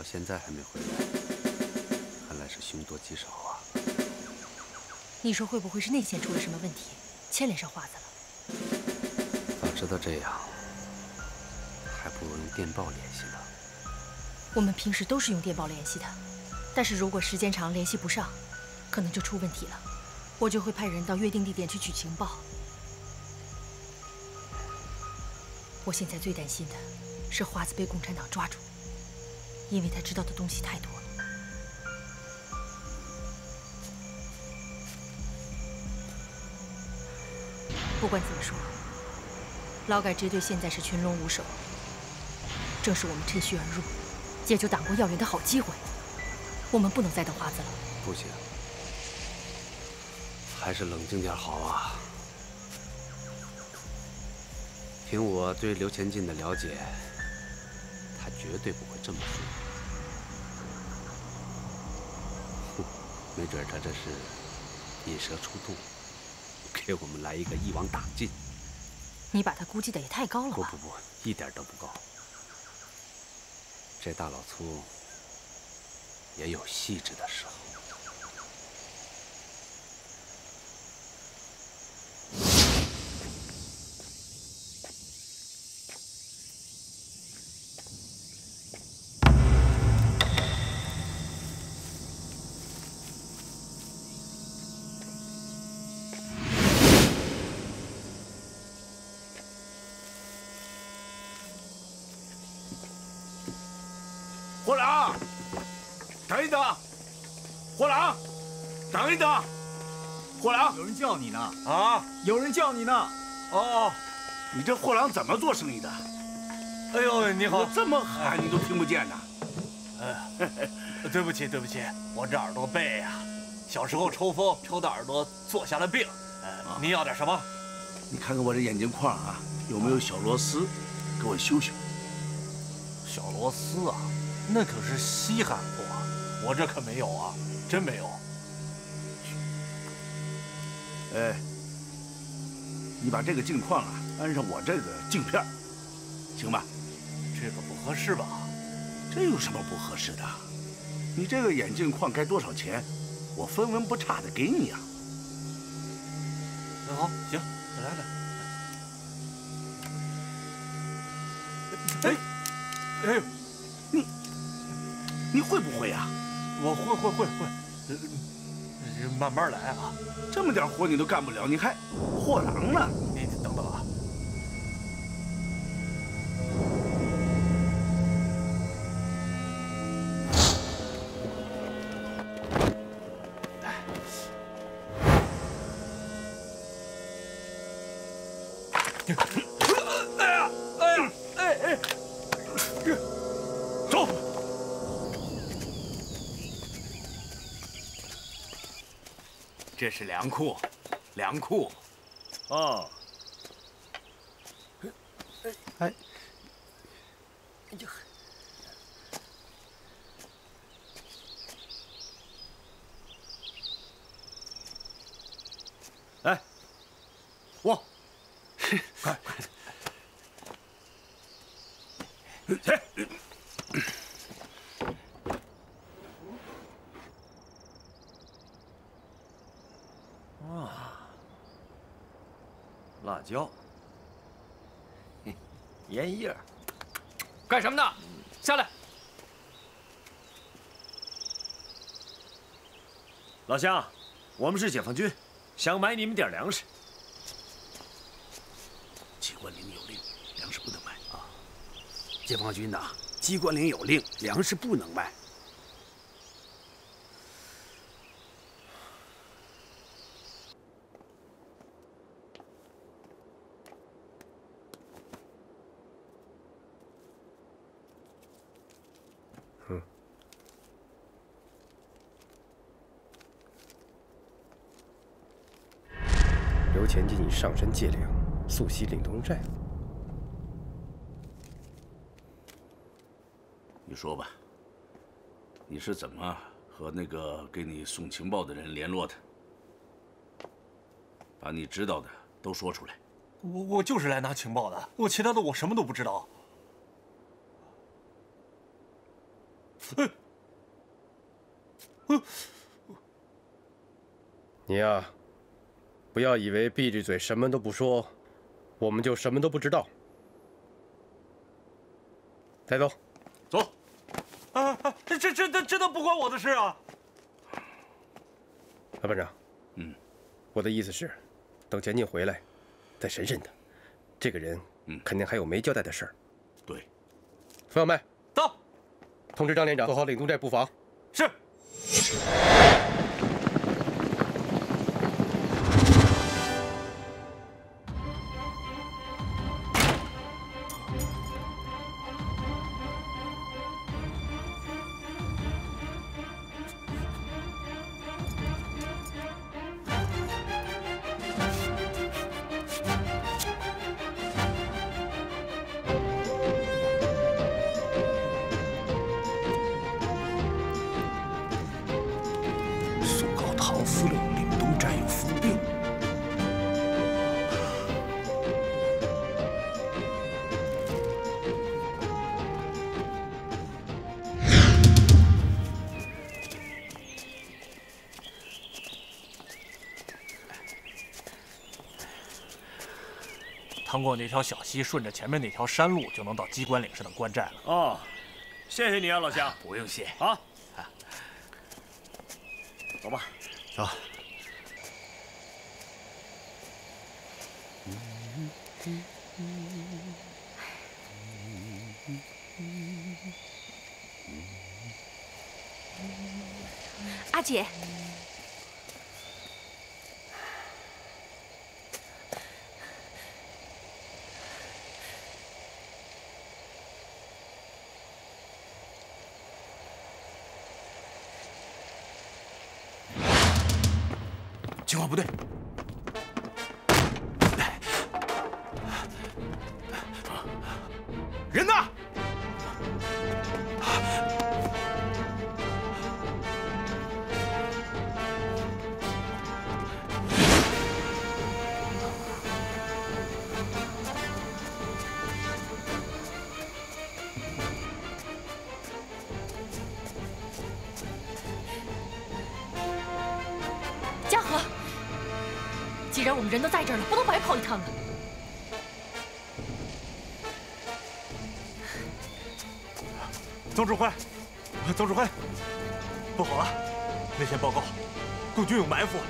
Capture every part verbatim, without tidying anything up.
现在还没回来，看来是凶多吉少啊。 你说会不会是内线出了什么问题，牵连上华子了？ 早知道这样，还不如用电报联系呢。 我们平时都是用电报联系的，但是如果时间长联系不上，可能就出问题了。我就会派人到约定地点去取情报。我现在最担心的是华子被共产党抓住，因为他知道的东西太多了。不管怎么说，劳改支队现在是群龙无首，正是我们趁虚而入，解救党国要员的好机会。我们不能再等华子了。 不行，还是冷静点好啊。 凭我对刘前进的了解，他绝对不会这么说。哼，没准他这是引蛇出洞，给我们来一个一网打尽。 你把他估计的也太高了吧？ 不不不，一点都不高。这大老粗也有细致的时候。 货郎，等一等！货郎，等一等！货郎， 有人叫你呢！ 啊， 有人叫你呢！ 哦，你这货郎怎么做生意的？ 哎呦，你好！ 我这么喊你都听不见呢。 哎，对不起，对不起，我这耳朵背呀，小时候抽风抽的耳朵做下了病。呃，您要点什么？ 你看看我这眼镜框啊，有没有小螺丝？给我修修。 小螺丝啊？ 那可是稀罕货，我这可没有啊，真没有。 哎，你把这个镜框啊安上我这个镜片，行吧？ 这个不合适吧？ 这有什么不合适的？你这个眼镜框该多少钱，我分文不差的给你啊。 那好，行，来来。哎，哎， 你。 你会不会呀？ 我会会会会，呃，慢慢来啊。 这么点活你都干不了，你还货郎呢？ 你等等啊。 哎呀，哎呀，哎哎，走。 这是粮库，粮库。 哦。 哎， 哎呀， 哎，我，快， 来。 辣椒，烟叶， 干什么呢？下来！ 老乡，我们是解放军，想买你们点粮食。 机关领有令，粮食不能卖啊！ 解放军呐，机关领有令，粮食不能卖。 刘前进已上山借粮，速袭岭东寨。 你说吧，你是怎么和那个给你送情报的人联络的？把你知道的都说出来。 我我就是来拿情报的，我其他的我什么都不知道。 你呀，不要以为闭着嘴什么都不说，我们就什么都不知道。带走。 走。啊啊！这这这这都不关我的事啊！ 老班长， 嗯， 我的意思是，等钱进回来，再审审他。这个人，嗯，肯定还有没交代的事儿。 对。 冯小麦， 到。 通知张连长做好岭东寨布防。 是。趟过那条小溪，顺着前面那条山路，就能到鸡冠岭上的关寨了。 哦，谢谢你啊，老乡。 不用谢。 好，走吧。 走。 阿姐。 情况不对，人呢？ 嘉禾。 既然我们人都在这儿了，不能白跑一趟啊！ 总指挥，总指挥，不好了！内线报告，共军有埋伏。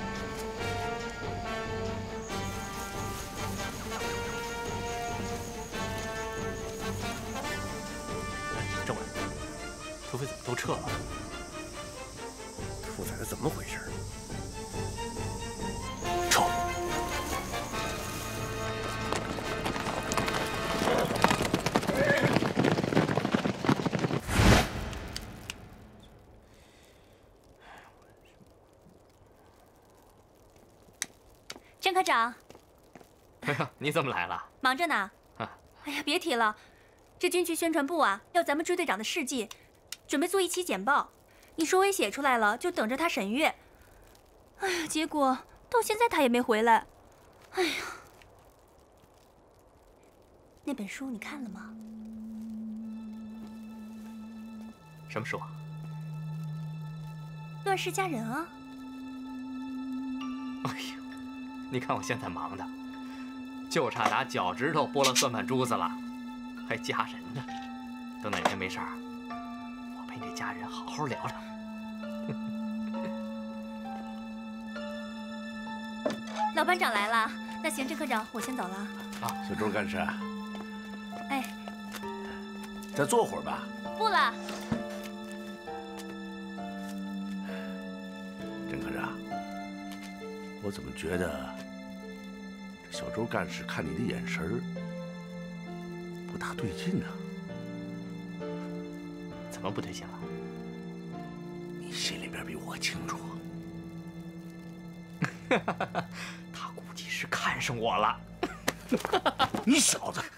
政委，土匪怎么都撤了？ 土匪子怎么回事？ 郑科长， 哎呀，你怎么来了？ 忙着呢。 啊， 哎呀，别提了，这军区宣传部啊，要咱们支队长的事迹，准备做一期简报。你说我也写出来了，就等着他审阅。哎呀，结果到现在他也没回来。哎呀，那本书你看了吗？ 什么书啊？ 乱世佳人啊！ 哎呦，你看我现在忙的，就差拿脚趾头剥了蒜瓣珠子了，还嫁人呢。等哪天没事儿，我陪你家人好好聊聊。 老班长来了，那行，郑科长，我先走了。 啊，小周干事。 哎， 再坐会儿吧。 不了。 郑科长，我怎么觉得这小周干事看你的眼神儿不大对劲呢？ 怎么不对劲了？ 你心里边比我清楚。 他估计是看上我了。 你小子！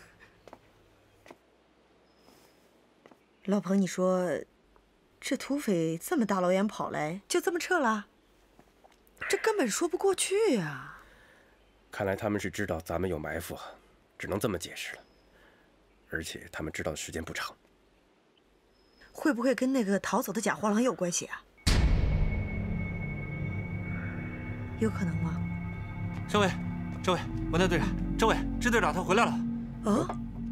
老彭，你说这土匪这么大老远跑来，就这么撤了？ 这根本说不过去呀！ 看来他们是知道咱们有埋伏，只能这么解释了。而且他们知道的时间不长。 会不会跟那个逃走的假货郎有关系啊？有可能吗？ 政委，政委，文队队长，政委，支队长他回来了。 啊？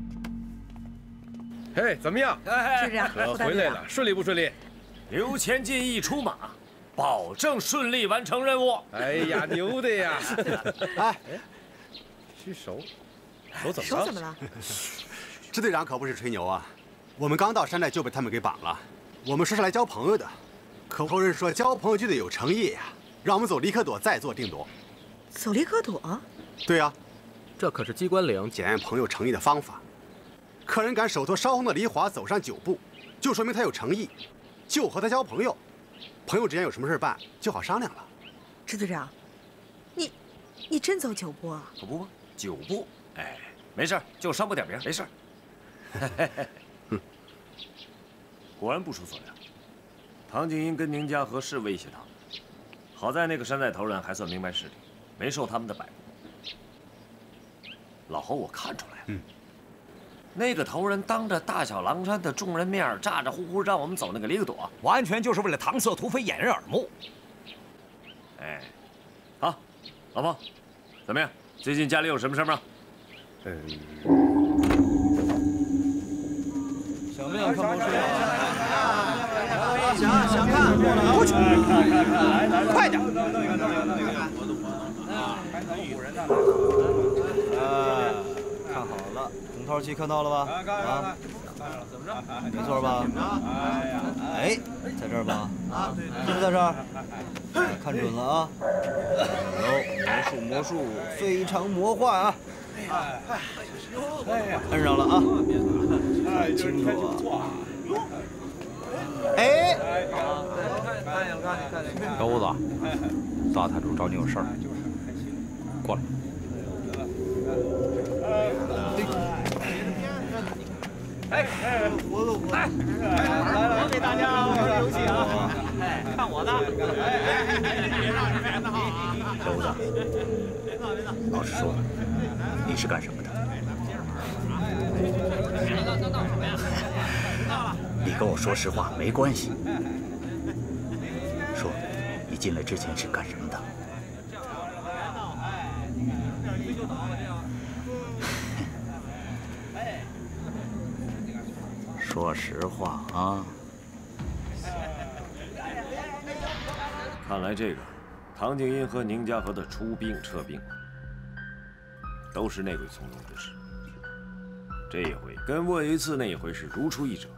嘿，怎么样？ 支队长， 可回来了，顺利不顺利？ 刘前进一出马，保证顺利完成任务。 哎呀，牛的呀！ 哎， 虚手，手怎么了？ 手怎么了？ 支队长可不是吹牛啊，我们刚到山寨就被他们给绑了。我们说是来交朋友的，可头人说交朋友就得有诚意呀，让我们走离可躲，再做定夺。 走离可躲？ 对呀， 这可是机关岭检验朋友诚意的方法。客人敢手托烧红的梨花走上九步，就说明他有诚意，就和他交朋友。朋友之间有什么事办，就好商量了。 支队长，你你真走九步啊？ 可不吗？九步，哎，没事，就伤过点名，没事。哼，果然不出所料，唐景英跟宁家和是威胁他们，好在那个山寨头人还算明白事理，没受他们的摆布。老侯，我看出来了，嗯，那个头人当着大小狼山的众人面，咋咋呼呼让我们走那个离个躲， 完全就是为了搪塞土匪掩人耳目。 哎，好，老婆，怎么样？最近家里有什么事吗？ 嗯。 想不想看魔术？ 想想看，过去， 快点！ 哎，看好了，整套棋看到了吧？啊，怎么着？没错吧？哎，在这儿吧？是不是在这儿？看准了啊！有魔术，魔术非常魔幻啊！摁上了啊！太清楚啊！哎， 小五子，大坛主找你有事儿，过来。 哎哎，活动活动！哎，来了，我给大家玩个游戏啊！哎，看我的！哎，别闹，别闹啊！ 小五子，老实说，你是干什么的？你跟我说实话没关系。说，你进来之前是干什么的？说实话啊！ 看来这个唐景英和宁家河的出兵撤兵，都是内鬼从中之事。这一回跟沃一次那一回是如出一辙。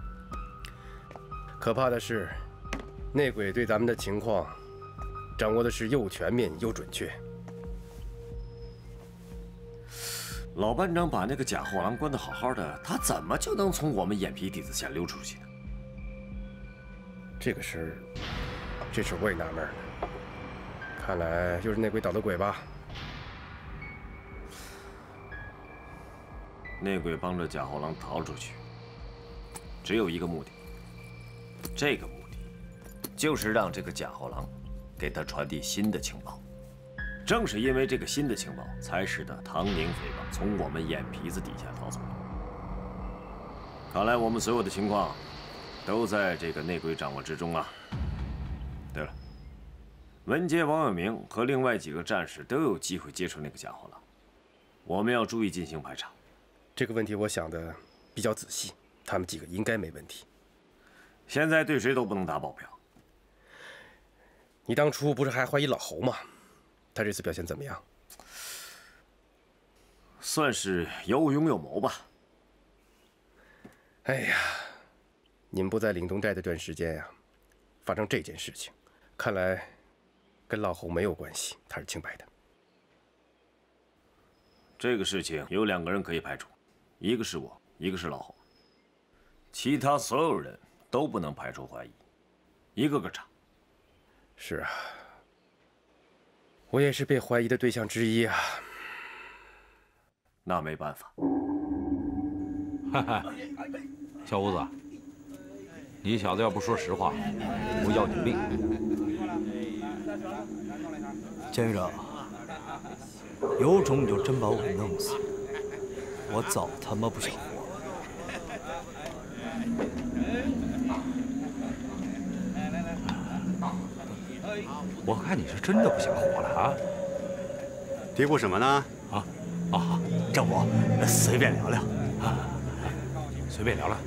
可怕的是，内鬼对咱们的情况掌握的是又全面又准确。 老班长把那个假货郎关得好好的，他怎么就能从我们眼皮底子下溜出去呢？ 这个事儿，这事我也纳闷了。看来又是内鬼捣的鬼吧？ 内鬼帮着假货郎逃出去，只有一个目的。这个目的就是让这个假货郎给他传递新的情报。正是因为这个新的情报，才使得唐宁匪帮从我们眼皮子底下逃走了。看来我们所有的情况都在这个内鬼掌握之中啊。对了，文杰、王有明和另外几个战士都有机会接触那个假货郎，我们要注意进行排查。 这个问题我想的比较仔细，他们几个应该没问题。 现在对谁都不能打保票。 你当初不是还怀疑老侯吗？他这次表现怎么样？ 算是有勇有谋吧。 哎呀，你们不在岭东寨这段时间呀，发生这件事情，看来跟老侯没有关系，他是清白的。 这个事情有两个人可以排除，一个是我，一个是老侯，其他所有人都不能排除怀疑，一个个查。 是啊。我也是被怀疑的对象之一啊。 那没办法。 哈哈，小五子，你小子要不说实话，我要你命！ 监狱长，有种你就真把我给弄死，我早他妈不想活了。 我看你是真的不想活了啊！ 嘀咕什么呢？ 啊啊，这不随便聊聊啊， 随便聊聊。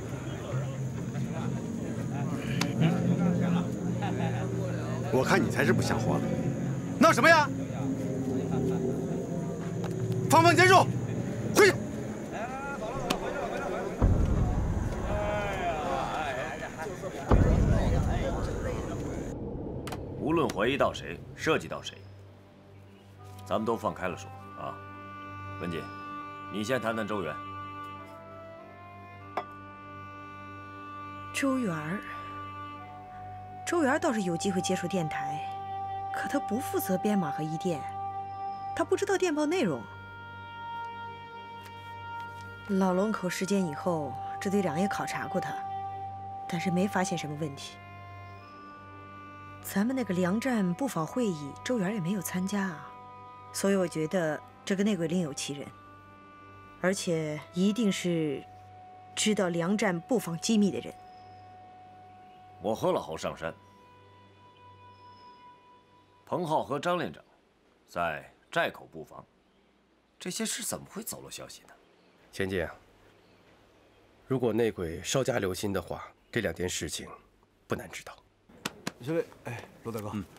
嗯，我看你才是不想活了，闹什么呀？放放结束，回去。 无论怀疑到谁，涉及到谁，咱们都放开了说啊。文姐，你先谈谈周元。 周元儿，周元儿倒是有机会接触电台，可他不负责编码和译电，他不知道电报内容。老龙口事件以后，支队长也考察过他，但是没发现什么问题。 咱们那个粮站布防会议，周元也没有参加啊，所以我觉得这个内鬼另有其人，而且一定是知道粮站布防机密的人。 我和老侯上山，彭浩和张连长在寨口布防，这些事怎么会走漏消息呢？ 钱进啊，如果内鬼稍加留心的话，这两件事情不难知道。 这位，哎，罗大哥，嗯，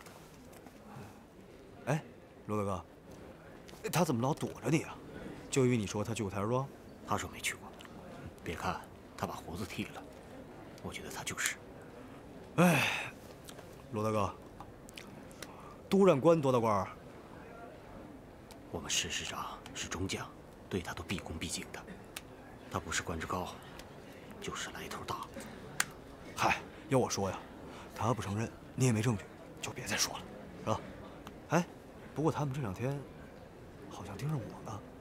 哎，罗大哥，他怎么老躲着你啊？就因为你说他去过台儿庄？ 他说没去过。别看他把胡子剃了，我觉得他就是。 哎，罗大哥，督战官多大官啊？ 我们师师长是中将，对他都毕恭毕敬的。他不是官职高，就是来头大。 嗨，要我说呀。 他不承认，你也没证据，就别再说了，是吧？哎，不过他们这两天好像盯着我呢。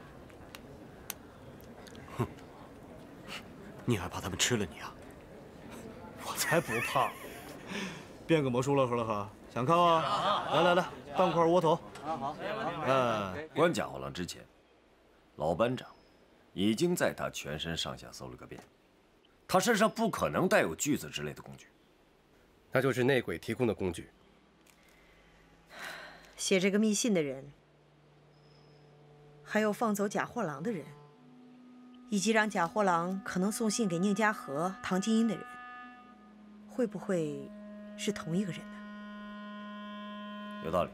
哼，你还怕他们吃了你啊？ 我才不怕！变个魔术乐呵乐呵，想看吗？来来来，半块窝头。好好。 哎，关贾虎郎之前，老班长已经在他全身上下搜了个遍，他身上不可能带有锯子之类的工具。 那就是内鬼提供的工具。 写这个密信的人，还有放走贾货郎的人，以及让贾货郎可能送信给宁家河、唐金英的人，会不会是同一个人呢？ 有道理。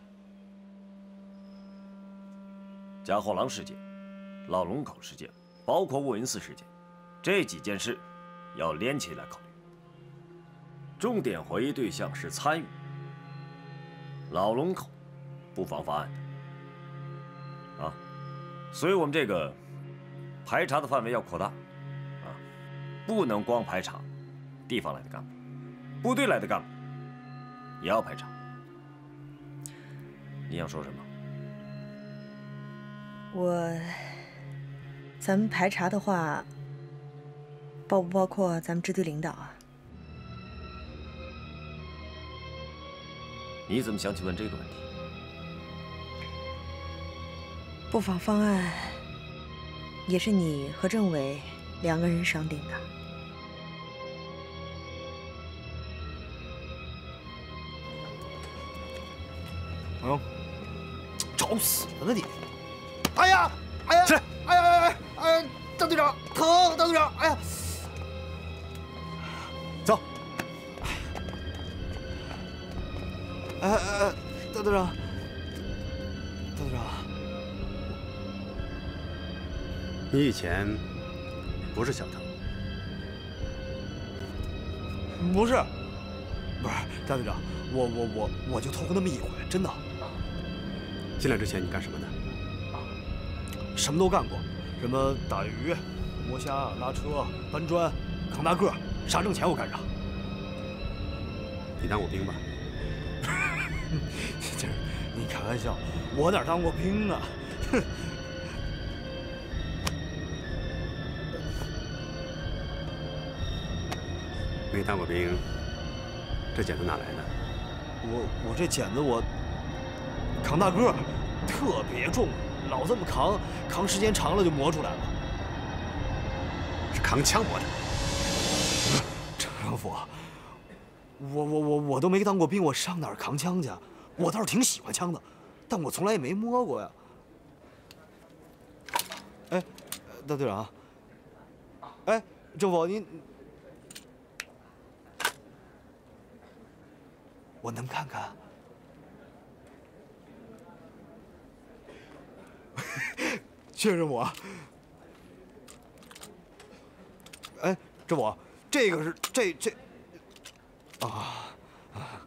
贾货郎事件、老龙口事件，包括卧云寺事件，这几件事要连起来考虑。 重点怀疑对象是参与老龙口布防方案的啊，所以我们这个排查的范围要扩大啊，不能光排查地方来的干部，部队来的干部也要排查。你想说什么？ 我，咱们排查的话，包不包括咱们支队领导啊？ 你怎么想起问这个问题？ 布防方案也是你和政委两个人商定的。 哎呦，找死了你！哎呀，哎呀，哎呀，哎呀，哎呀，大队长疼，大队长，哎呀，走。 哎哎哎，大队长，大队长， 你以前不是小唐？ 不是，不是，大队长，我我我我就偷过那么一回，真的。 进来之前你干什么的？ 什么都干过，什么打鱼、摸虾、拉车、搬砖、扛大个，啥挣钱我干啥。 你当过兵吧？ 这，你开玩笑，我哪当过兵啊？哼！ 没当过兵，这剪子哪来的？ 我我这剪子我扛大个，特别重，老这么扛，扛时间长了就磨出来了。 是扛枪磨的。 程长府，我我我我都没当过兵，我上哪儿扛枪去？ 我倒是挺喜欢枪的，但我从来也没摸过呀。哎，大队长，哎，政府您，我能看看？谢谢政府。哎，政府，这个是这这啊啊！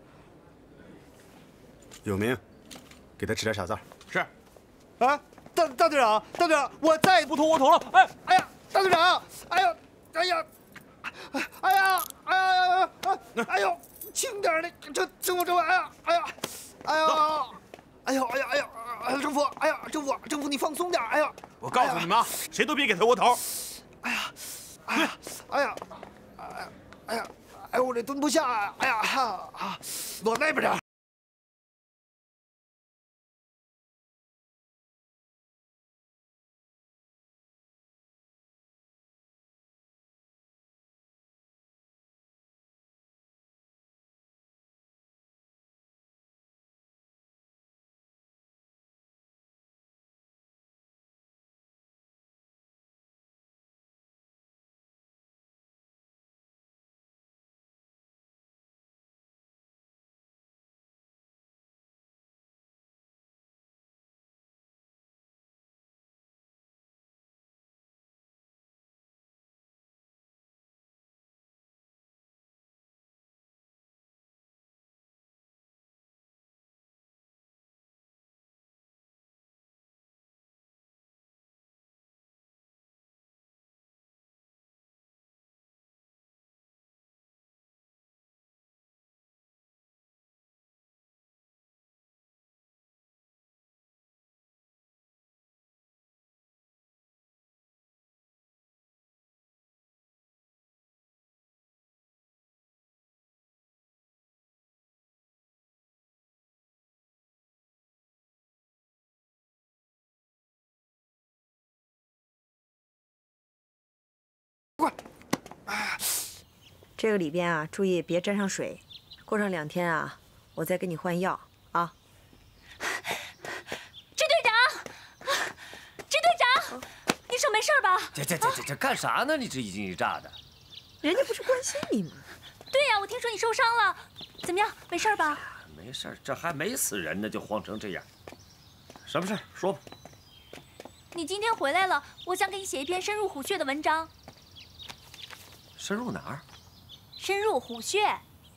有名，给他吃点小灶。 是。哎，大大队长，大队长，我再也不拖窝头了。哎，哎呀，大队长，哎呀，哎呀，哎呀，哎呀，哎呀，哎呦，轻点的，这政府政府，哎呀，哎呀，哎呀，哎呦，哎呀，哎呀，哎呀，政府，哎呀，政府，政府，你放松点，哎呀， 我告诉你们啊，谁都别给他窝头。 哎呀，哎呀，哎呀，哎呀，哎呀，哎，我这蹲不下，哎呀，啊，躲那边点。 这个里边啊，注意别沾上水。过上两天啊，我再给你换药啊。 支队长，支队长，你手没事吧？ 这这这这这干啥呢？你这一惊一乍的。 人家不是关心你吗？ 对呀，我听说你受伤了，怎么样？没事吧？ 没事，这还没死人呢，就慌成这样。什么事？说吧。 你今天回来了，我想给你写一篇深入虎穴的文章。 深入哪儿？ 深入虎穴。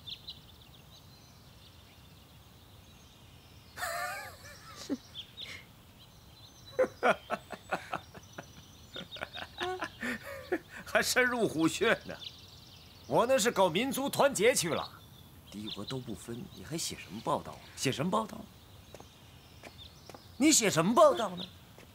还深入虎穴呢？我那是搞民族团结去了，敌我都不分，你还写什么报道？写什么报道？你写什么报道呢？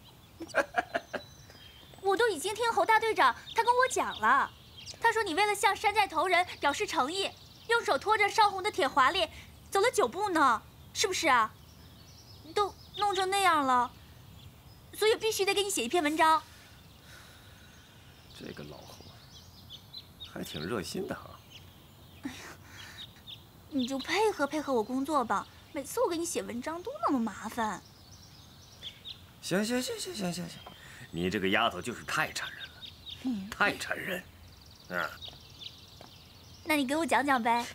我都已经听侯大队长他跟我讲了，他说你为了向山寨头人表示诚意，用手托着烧红的铁华丽，走了九步呢，是不是啊？都弄成那样了，所以必须得给你写一篇文章。 这个老侯还挺热心的哈。 哎呀，你就配合配合我工作吧，每次我给你写文章都那么麻烦。 行行行行行行行，你这个丫头就是太缠人了，嗯、太缠人。嗯。 那你给我讲讲呗。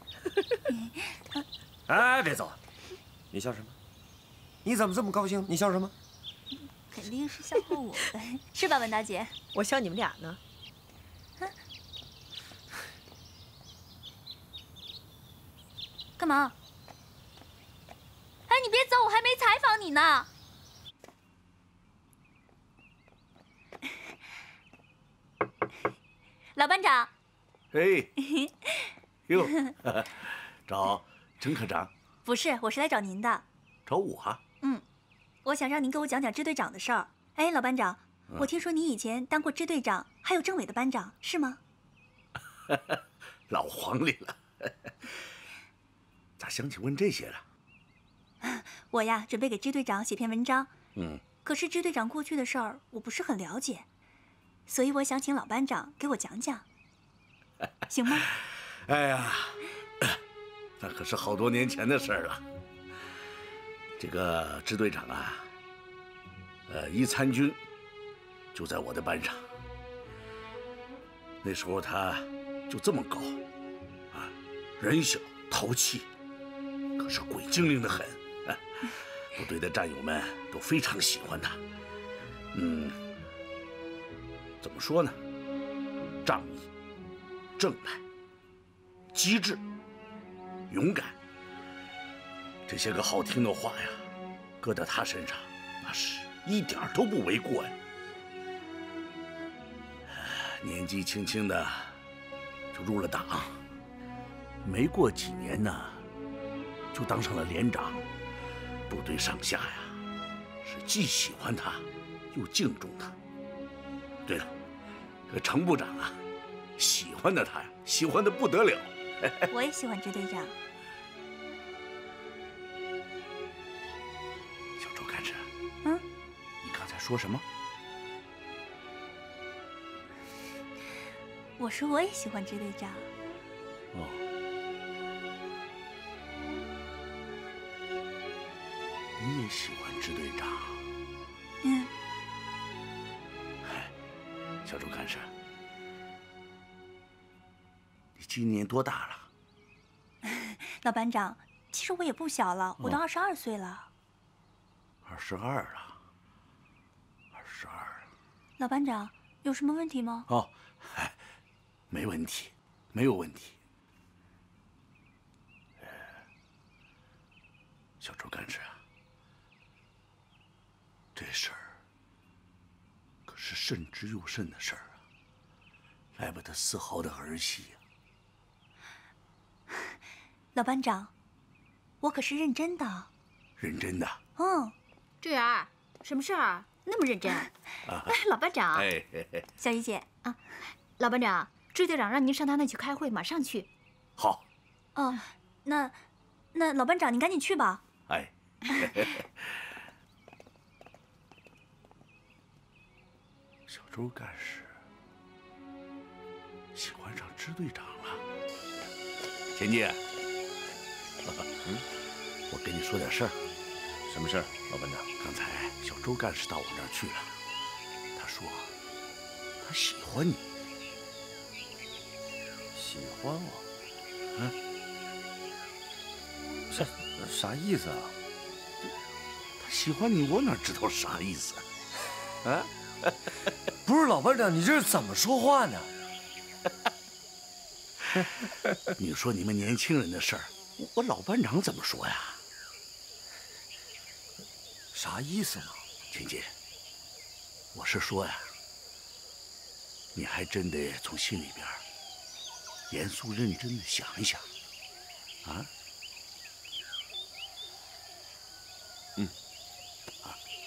哎，别走！你笑什么？你怎么这么高兴？你笑什么？ 肯定是笑话我呗，是吧，文大姐？ 我笑你们俩呢。 干嘛？哎，你别走，我还没采访你呢。老班长。 嘿。哟，找陈科长？ 不是，我是来找您的。 找我？ 嗯，我想让您给我讲讲支队长的事儿。哎，老班长，嗯、我听说你以前当过支队长，还有政委的班长，是吗？ 老黄历了。咋想起问这些了？ 我呀，准备给支队长写篇文章。 嗯。 可是支队长过去的事儿，我不是很了解，所以我想请老班长给我讲讲，行吗？ 哎呀，那可是好多年前的事儿了。 这个支队长啊，呃，一参军就在我的班上。那时候他就这么高，啊，人小淘气，可是鬼精灵的很。啊、部队的战友们都非常喜欢他。嗯，怎么说呢？仗义、正派、机智、勇敢，这些个好听的话呀，搁到他身上，那是一点都不为过呀。年纪轻轻的就入了党，没过几年呢，就当上了连长。部队上下呀，是既喜欢他，又敬重他。对了，这个程部长啊，喜欢的他呀，喜欢的不得了。 我也喜欢支队长。 小周干事， 嗯， 你刚才说什么？ 我说我也喜欢支队长。 哦，你也喜欢支队长？ 嗯。 嗨，小周干事，你今年多大了？ 老班长，其实我也不小了，我都二十二岁了。 二十二了，二十二了。 老班长，有什么问题吗？ 哦，嗨，没问题，没有问题。小周干事啊，这事儿可是慎之又慎的事儿啊，来不得丝毫的儿戏呀。 老班长，我可是认真的。 认真的？ 嗯。 志远，什么事儿那么认真？哎，老班长。 哎，嘿嘿小鱼姐啊，老班长，支队长让您上他那去开会，马上去。 好。 哦，那那老班长，您赶紧去吧。 哎。小周干事喜欢上支队长了。田姐，嗯，我跟你说点事儿。 什么事儿，老班长？ 刚才小周干事到我那儿去了，他说他喜欢你。 喜欢我？ 嗯， 啥啥意思啊？ 他喜欢你，我哪知道啥意思啊？ 啊？不是老班长，你这是怎么说话呢？ 你说你们年轻人的事儿，我老班长怎么说呀？ 啥意思嘛？ 秦姐，我是说呀，你还真得从心里边严肃认真的想一想，啊？嗯，啊。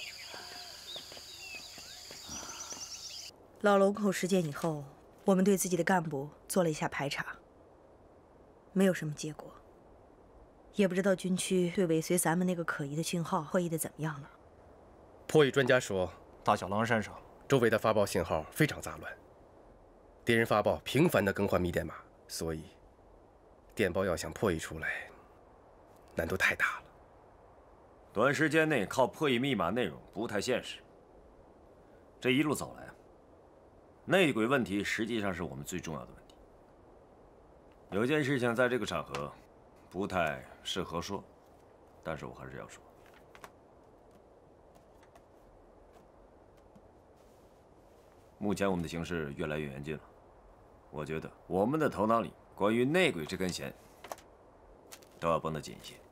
老龙口事件以后，我们对自己的干部做了一下排查，没有什么结果。也不知道军区对尾随咱们那个可疑的讯号会议的怎么样了。 破译专家说， 大小狼山上周围的发报信号非常杂乱，敌人发报频繁地更换密电码，所以电报要想破译出来，难度太大了。 短时间内靠破译密码内容不太现实。这一路走来，内鬼问题实际上是我们最重要的问题。有一件事情在这个场合不太适合说，但是我还是要说。目前我们的形势越来越严峻了，我觉得我们的头脑里关于内鬼这根弦都要绷得紧一些。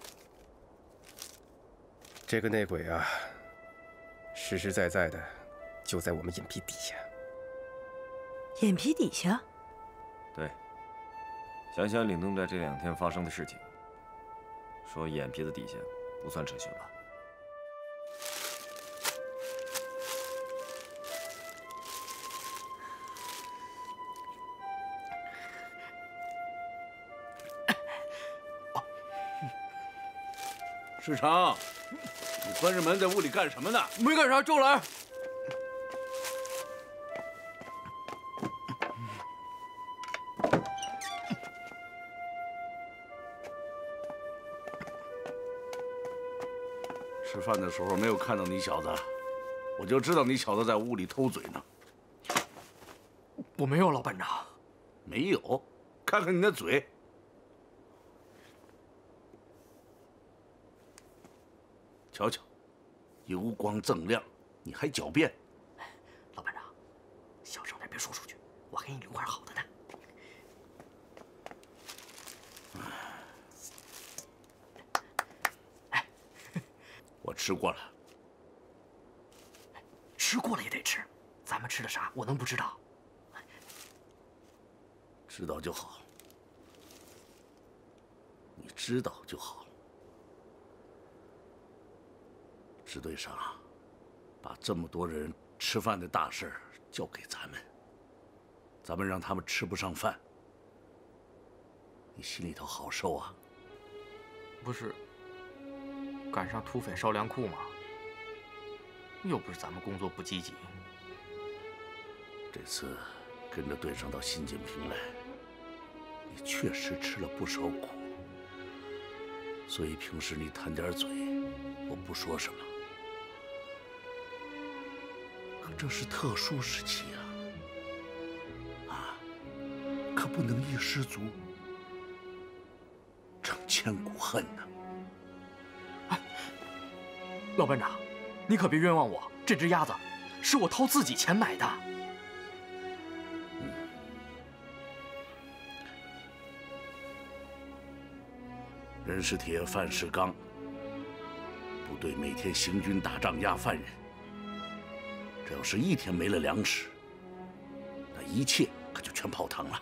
这个内鬼啊，实实在在的就在我们眼皮底下。 眼皮底下？ 对。想想岭东寨这两天发生的事情，说眼皮子底下不算扯闲吧？ 世成，你关着门在屋里干什么呢？ 没干啥，周来。 饭的时候没有看到你小子，我就知道你小子在屋里偷嘴呢。 我没有，老班长。 没有？看看你那嘴。瞧瞧，油光锃亮，你还狡辩？ 老班长，小声点，别说出去，我给你留块好的呢。 我吃过了， 吃过了也得吃。咱们吃的啥，我能不知道？ 知道就好，你知道就好。支队上把这么多人吃饭的大事交给咱们，咱们让他们吃不上饭，你心里头好受啊？ 不是。 赶上土匪烧粮库吗？又不是咱们工作不积极。 这次跟着队上到新锦屏来，你确实吃了不少苦，所以平时你贪点嘴，我不说什么。可这是特殊时期啊，啊，可不能一失足成千古恨呐。 老班长，你可别冤枉我，这只鸭子是我掏自己钱买的。 嗯，人是铁，饭是钢，部队每天行军打仗押犯人，这要是一天没了粮食，那一切可就全泡汤了。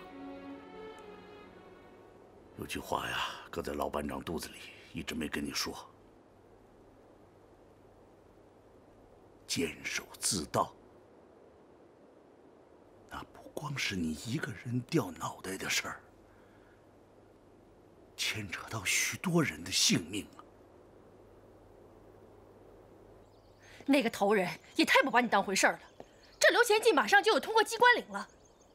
有句话呀，搁在老班长肚子里，一直没跟你说。 坚守自盗，那不光是你一个人掉脑袋的事儿，牵扯到许多人的性命啊！ 那个头人也太不把你当回事儿了。这刘前进马上就有通过机关岭了。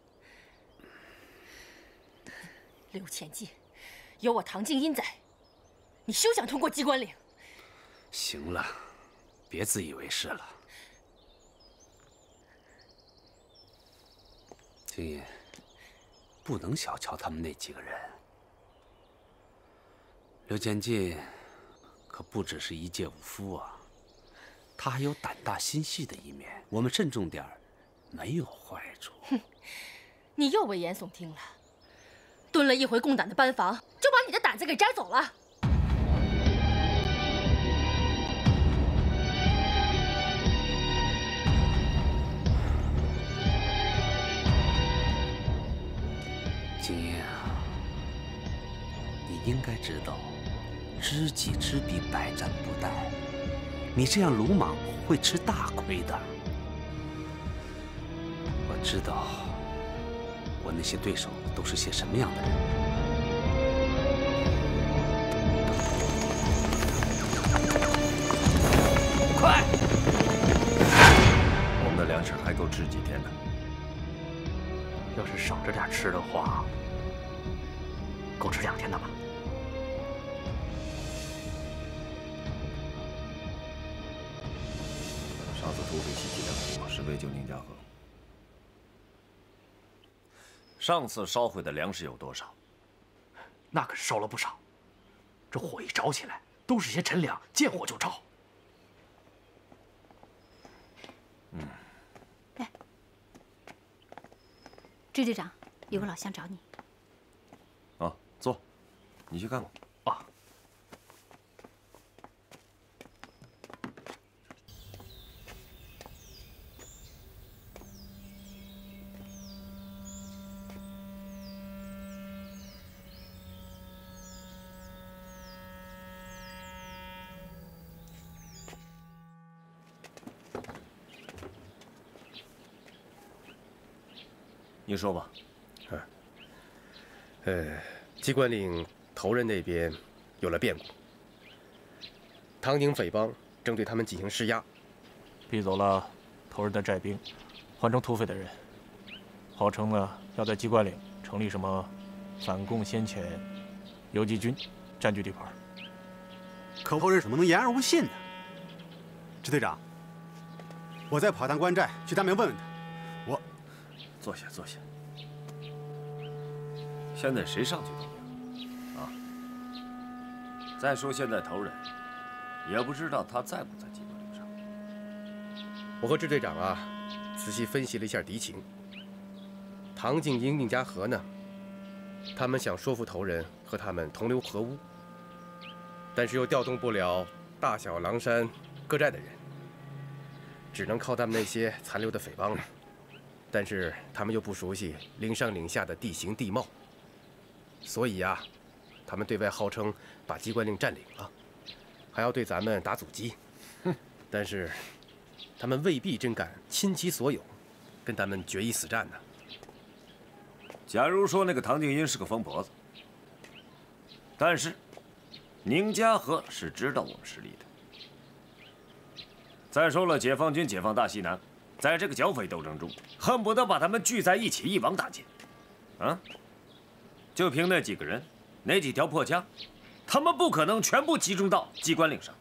刘前进，有我唐静音在，你休想通过机关岭。 行了，别自以为是了。 静音，不能小瞧他们那几个人。刘前进可不只是一介武夫啊，他还有胆大心细的一面。我们慎重点儿，没有坏处。 哼，你又危言耸听了。蹲了一回共胆的班房，就把你的胆子给摘走了。 景音啊，你应该知道，知己知彼，百战不殆。你这样鲁莽会吃大亏的。我知道，我那些对手都是些什么样的人。 快！我们的粮食还够吃几天呢。 要是省着点吃的话，够吃两天的吧。 上次土匪袭击粮库是为救宁家河。上次烧毁的粮食有多少？ 那可是烧了不少。这火一着起来，都是些陈粮，见火就着。 嗯。 支队长，有个老乡找你。 啊，坐，你去看看。 啊。 你说吧。 啊，呃，机关岭头人那边有了变故，唐宁匪帮正对他们进行施压， 逼走了头人的寨兵，换成土匪的人，号称呢要在机关岭成立什么反共先遣游击军，占据地盘。 可头人怎么能言而无信呢？ 支队长，我再跑趟关寨去当面问问他。我， 坐下，坐下。现在谁上去当兵啊？再说现在头人，也不知道他在不在机关岭上。 我和支队长啊，仔细分析了一下敌情。唐静英、宁家和呢，他们想说服头人和他们同流合污，但是又调动不了大小狼山各寨的人，只能靠他们那些残留的匪帮了。但是他们又不熟悉岭上岭下的地形地貌，所以啊，他们对外号称把鸡冠岭占领了，还要对咱们打阻击。但是他们未必真敢倾其所有，跟咱们决一死战呢。 假如说那个唐静音是个疯婆子，但是宁家和是知道我们实力的。再说了，解放军解放大西南，在这个剿匪斗争中，恨不得把他们聚在一起，一网打尽。啊，就凭那几个人，那几条破枪，他们不可能全部集中到鸡冠岭上。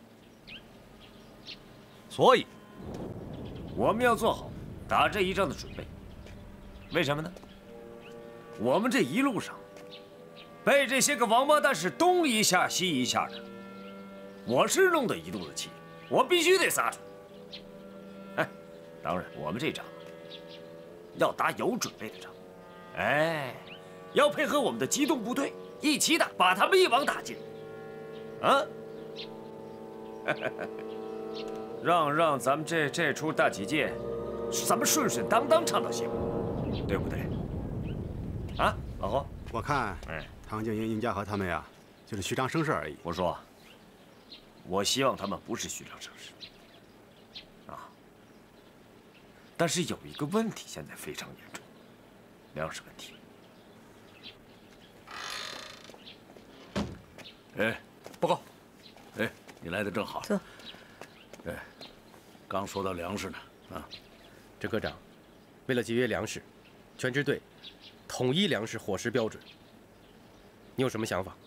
所以，我们要做好打这一仗的准备。为什么呢？我们这一路上被这些个王八蛋是东一下西一下的，我是弄得一肚子气，我必须得撒出。哎，当然，我们这仗要打有准备的仗，哎，要配合我们的机动部队一起打，把他们一网打尽。啊，让让咱们这这出大旗界，咱们顺顺当当唱到行，对不对？啊，老侯， 我看，哎，唐静英、宁家和他们呀，就是虚张声势而已。 我说，我希望他们不是虚张声势，啊。但是有一个问题现在非常严重，粮食问题。 哎，报告。哎，你来的正好。 坐。 哎，刚说到粮食呢，啊， 郑科长，为了节约粮食，全支队统一粮食伙食标准。你有什么想法？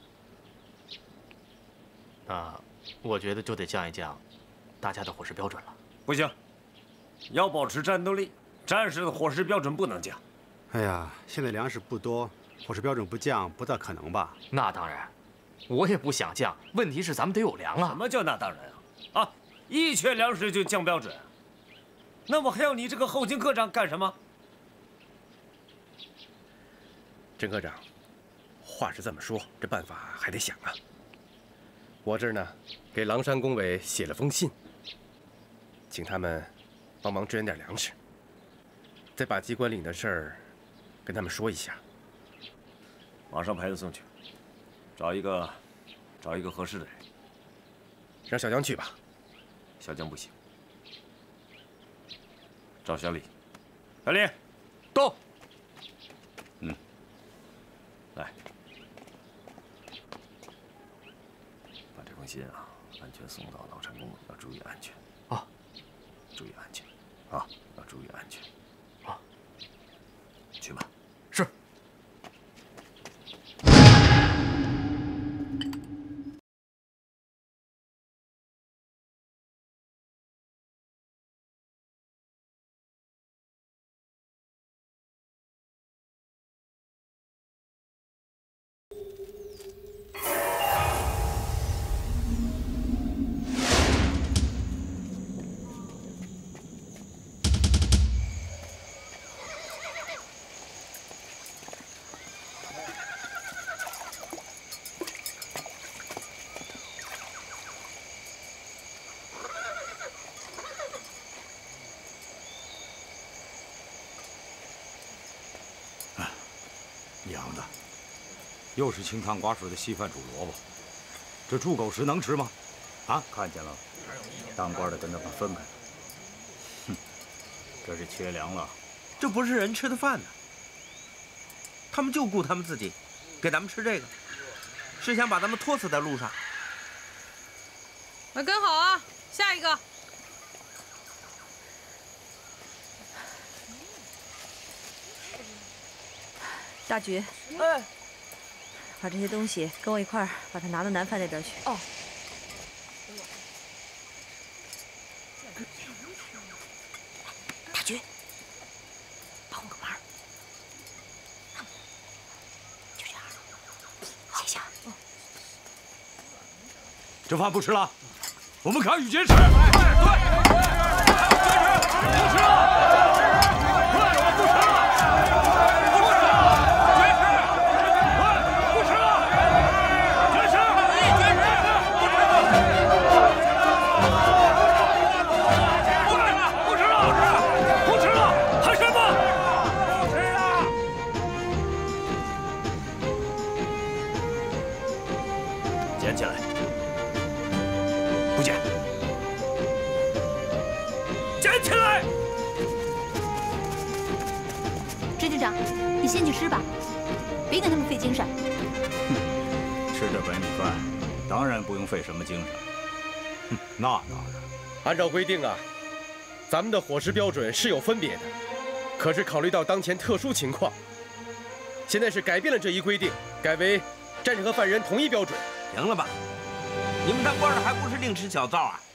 那我觉得就得降一降大家的伙食标准了。 不行，要保持战斗力，战士的伙食标准不能降。 哎呀，现在粮食不多，伙食标准不降，不大可能吧？ 那当然，我也不想降。问题是咱们得有粮啊。 什么叫那当然啊？啊，一缺粮食就降标准？那我还要你这个后勤科长干什么？ 郑科长，话是这么说，这办法还得想啊。我这儿呢，给狼山工委写了封信，请他们帮忙支援点粮食，再把鸡冠岭的事儿跟他们说一下。 马上派人送去，找一个，找一个合适的人。 让小江去吧。 小江不行。找小李。小李， 到。 嗯。来，把这封信啊，安全送到狼山公路，要注意安全啊， 注意安全啊，要注意安全啊。 去吧。 是。 娘的，又是清汤寡水的稀饭煮萝卜，这猪狗食能吃吗？啊， 看见了，当官的跟他们分开了。哼，这是缺粮了。 这不是人吃的饭呢。他们就顾他们自己，给咱们吃这个，是想把咱们拖死在路上。 那跟好啊，下一个。 大菊， 哎， 把这些东西跟我一块儿把它拿到南饭那边去。 哦。 大军，帮我个忙，就这样，谢谢啊。 这饭不吃了，我们看雨杰吃。对，不吃了。 捡起来，不捡，捡起来！ 支队长，你先去吃吧，别给他们费精神。 吃这白米饭，当然不用费什么精神。哼，那当然。 按照规定啊，咱们的伙食标准是有分别的，可是考虑到当前特殊情况，现在是改变了这一规定，改为战士和犯人同一标准。 行了吧？你们当官的还不是另吃小灶啊？